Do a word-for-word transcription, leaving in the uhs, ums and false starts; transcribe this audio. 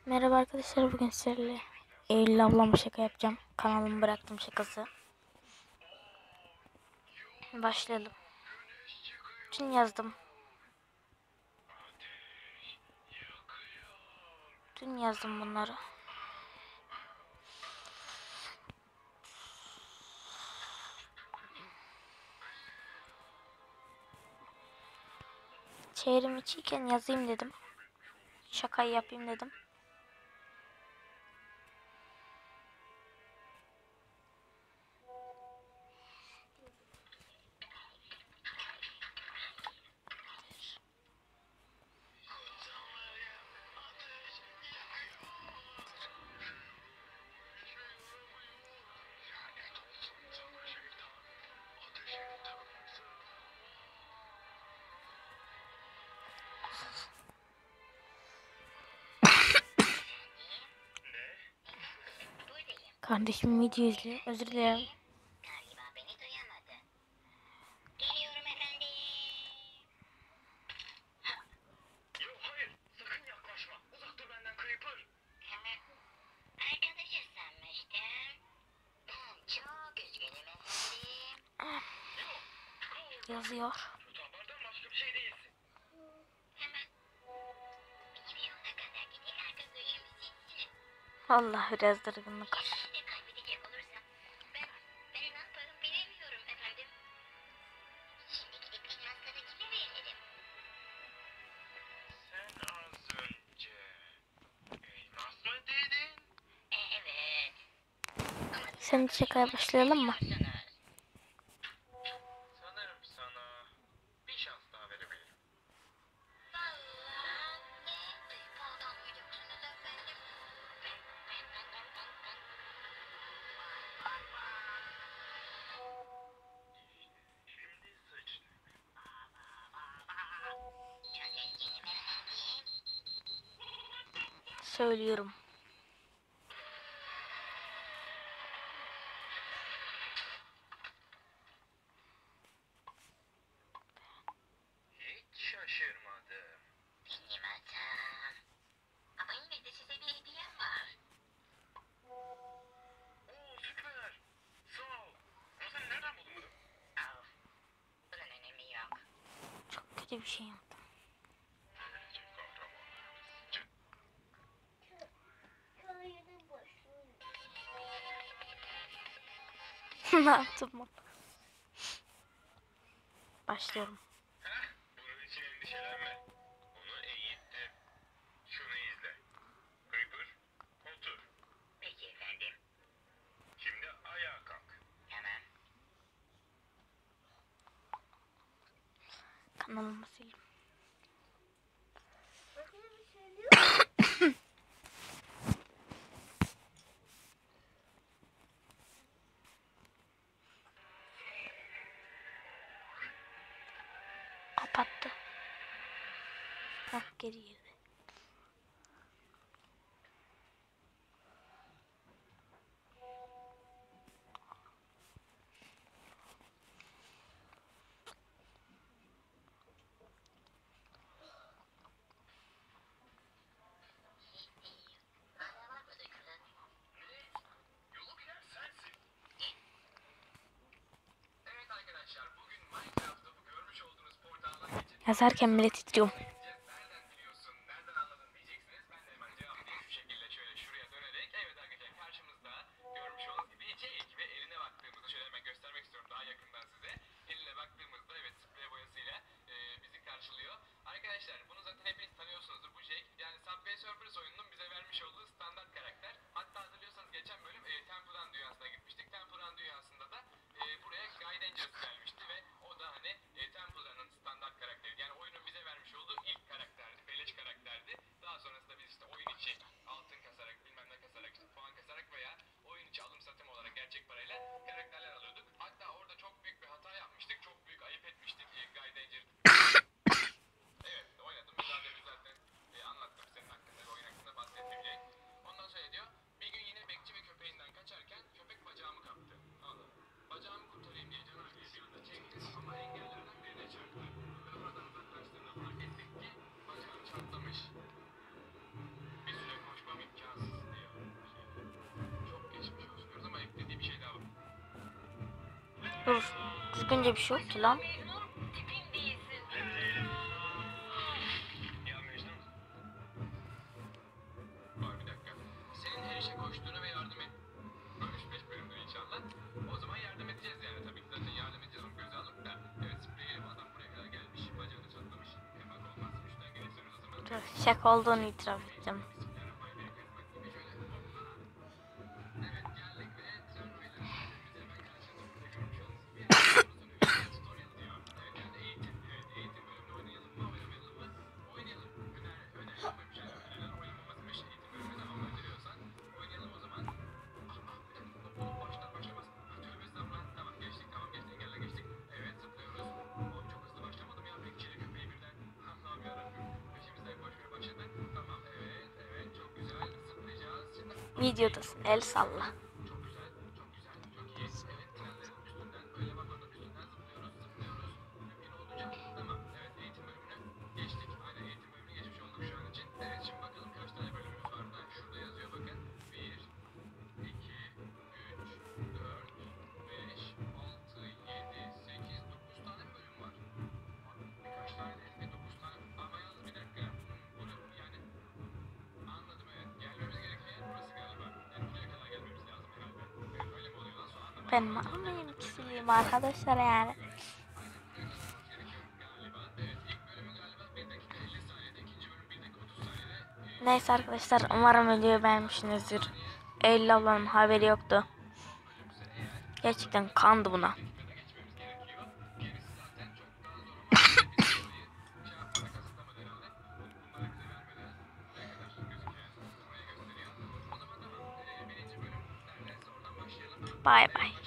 Merhaba arkadaşlar, bugün sizlerle Eylül ablama şaka yapacağım. Kanalımı bıraktım şakası. Başlayalım. Dün yazdım. Dün yazdım bunları. Çevrim içiyken yazayım dedim. Şakayı yapayım dedim. Kardeşim video izliyor. Özür dilerim. Galiba beni duyamadı. Geliyorum efendim. Yok hayır, sakın yaklaşma. Uzak dur benden Creeper. Arkadaşız sanmıştım. Ben çok üzgünüm efendim. Yok, Cole. Yazıyor. Tutabardan başka bir şey değilsin. Hemen. Bir yoluna kadar gideyim arkadaşım sizsiniz. Allah biraz dargınlık var. Bir de kaybedecek olursam ben, ben ne yaparım bilemiyorum efendim. Şimdi gidip elmasları kime veririm? Sen az önce elmas mı dedin? E, evet. Ama siz Sen de şakaya başlayalım mı? biliyorsunuz. Sanırım sana bir şans daha verebilirim. Vallahi ne büyük adamlayacaksınız efendim. Şimdi sıçtık. Çok zenginim efendim. Söylüyorum. Hiç şaşırmadım. Benim hatam. Ama yine de size bir hediyem var. Oo süper. Sağ ol. Ama sen nereden buldun bunu? Of. Bunun önemi yok. Çok kötü bir şey yaptım. Böylece kahramanlarımız çık. Ne yaptım ben? Başlıyorum. Heh, bunun için endişelenme. Onu eğittim. Şunu izle. Creeper, otur. Peki efendim. Şimdi ayağa kalk. Tamam. Kanalımı sildim. Kapattı. Hah, geri girdi. Hala var mı dökülen? Ne? Yolu bilen sensin. Evet arkadaşlar, bugün Minecraft'ta bu görmüş olduğunuz portaldan geçip Yazarken bile titriyorum. gideceğiz. Nereden biliyorsun, nereden anladın diyeceksiniz. Ben de hemen cevaplayayım şu şekilde şöyle şuraya dönerek. Evet arkadaşlar, karşımızda görmüş olduğunuz gibi Jake ve eline baktığımızda şöyle hemen göstermek istiyorum daha yakından size. Eline baktığımızda evet sprey boyasıyla e, bizi karşılıyor. Arkadaşlar bunu zaten hepiniz tanıyorsunuzdur, bu Jake. Yani Subway Surfers oyununun bize vermiş olduğu standart karakter. Hatta hatırlıyorsanız geçen bölüm e, Temple Run dünyasına gitmiştik. Temple Run dünyasında da e, buraya Guy Dangerous gelmişti ve o da hani e, Temple Run'ın standart karakteri. Yani oyunun bize vermiş olduğu ilk karakterdi, beleş karakterdi. Daha sonrasında biz işte oyun içi altın kasarak, bilmem ne kasarak, işte puan kasarak veya oyun içi alım satım olarak gerçek parayla karakterler alıyorduk. Hatta orada çok büyük bir hata yapmıştık, çok büyük ayıp etmiştik e, Guy Dangerous. Evet, oynadım. Mücadele zaten e, anlattım senin hakkında ve oyun hakkında bahsettim Jake. Ondan sonra diyor, bir gün yine bekçi ve köpeğinden kaçarken köpek bacağımı kaptı. Anladım. Bacağımı kurtarayım diye canavar bir anda çekti ama engellerden birine çarptı. Ve oradan uzaklaştığında fark ettik ki bacağım çatlamış. Bir süre Dur. Düzgünce bir şey yok ki lan. Mecnun tipin değilsin. Ya Mecnun. Var bir dakika. Senin her işe koştuğunu ve yardım et. üç beş bölümdür inşallah. O zaman yardım edeceğiz yani tabii ki zaten yardım edeceğiz onu göze alıp da. Evet spreyi adam buraya kadar gelmiş. Bacağını çatlamış. Hemen olmaz. Üçten gelirseniz o zaman. Dur, şaka olduğunu itiraf edeceğim. Bismillahirrahmanirrahim. Yazmak gibi şöyle. Hoppa. Evet geldik ve server'ıyla biz hemen karşınızda burada görmüş olduğunuz gibi tutorial diyor. Evet yani eğitim. Evet eğitim bölümünü oynayalım mı oynamayalım mı? Oynayalım. Öner, öner yapmamış yani önerilen oynanmaması bir eğitim bölümünü tamam önderiyorsan oynayalım o zaman. Ah ah bir dakika oğlum baştan başlamaz. Ah tövbe estağfurullah. Tamam geçtik tamam geçtik engelle geçtik. Evet zıplıyoruz. Oğlum çok hızlı başlamadım ya. Bekçili köpeği birden. Allah'ım yarabbim. Peşimizden koşmaya başladı. Tamam evet evet çok güzel zıplayacağız. Şimdi Videodasın. El salla. çok güzel, çok güzel, çok iyi. Evet, trenlerin üstünden, öyle bak onun üstünden zıplıyoruz, zıplıyoruz. Mümkün olduğunca. Tamam, evet eğitim bölümünü geçtik. Aynen eğitim bölümünü geçmiş olduk şu an için. Evet, şimdi bakalım kaç tane bölümümüz var burada. Şurada yazıyor bakın. bir, iki, üç, dört, beş, altı, yedi, sekiz, dokuz tane mi bölüm var? Birkaç tane değil mi? dokuz tane. Ama yalnız bir dakika. Bunu yani anladım evet. Gelmemiz gereken yer burası galiba. Yani buraya kadar gelmemiz lazım herhalde. Evet, öyle mi oluyor lan? Sonra anlamadım. Ben malıyım, kişiliğim arkadaşlar yani. Aynen buraya kadar olması gerekiyor galiba. Evet ilk bölümü galiba bir dakika elli saniyede. İkinci bölüm bir dakika otuz saniyede. Ee, Neyse arkadaşlar, umarım videoyu beğenmişsinizdir. Eylül ablanın haberi yoktu. bölümse eğer Gerçekten kandı buna. eğitmene geçmemiz gerekiyor. Gerisi zaten çok daha zor olan. Biz burayı şey yapmadan kasıtlamadı herhalde. Bunları bize vermeden buraya kadar gözüküyor. Burayı gösteriyor. O zaman tamam. Ee, birinci bölüm neredeyse oradan başlayalım. Bay bay.